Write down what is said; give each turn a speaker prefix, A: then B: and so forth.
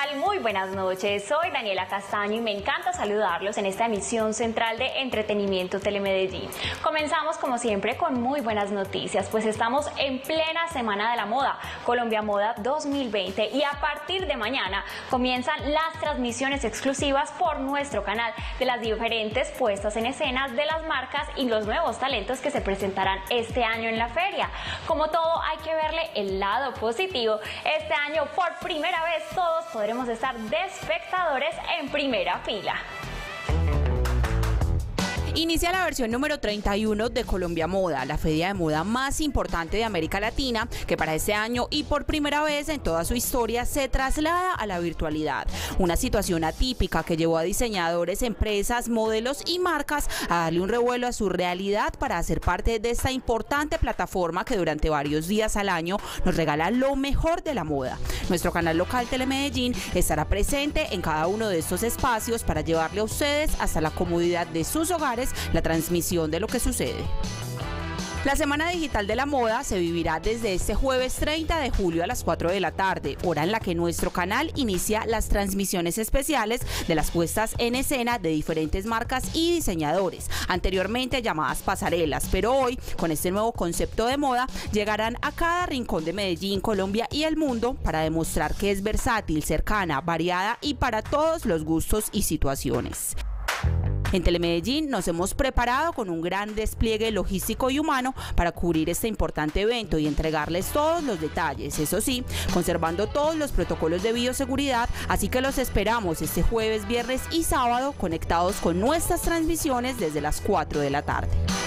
A: tal? Muy buenas noches, soy Daniela Castaño y me encanta saludarlos en esta emisión central de Entretenimiento Telemedellín. Comenzamos como siempre con muy buenas noticias, pues estamos en plena Semana de la Moda, Colombia Moda 2020, y a partir de mañana comienzan las transmisiones exclusivas por nuestro canal de las diferentes puestas en escenas de las marcas y los nuevos talentos que se presentarán este año en la feria. Como todo, hay que verle el lado positivo. Este año, por primera vez, todos podremos estar de espectadores en primera fila.
B: Inicia la versión número 31 de Colombia Moda, la feria de moda más importante de América Latina, que para este año y por primera vez en toda su historia se traslada a la virtualidad. Una situación atípica que llevó a diseñadores, empresas, modelos y marcas a darle un revuelo a su realidad para hacer parte de esta importante plataforma que durante varios días al año nos regala lo mejor de la moda. Nuestro canal local Telemedellín estará presente en cada uno de estos espacios para llevarle a ustedes hasta la comodidad de sus hogares la transmisión de lo que sucede. La Semana Digital de la Moda se vivirá desde este jueves 30 de julio a las 4 de la tarde, hora en la que nuestro canal inicia las transmisiones especiales de las puestas en escena de diferentes marcas y diseñadores, anteriormente llamadas pasarelas, pero hoy, con este nuevo concepto de moda, llegarán a cada rincón de Medellín, Colombia y el mundo para demostrar que es versátil, cercana, variada y para todos los gustos y situaciones. En Telemedellín nos hemos preparado con un gran despliegue logístico y humano para cubrir este importante evento y entregarles todos los detalles, eso sí, conservando todos los protocolos de bioseguridad, así que los esperamos este jueves, viernes y sábado conectados con nuestras transmisiones desde las 4 de la tarde.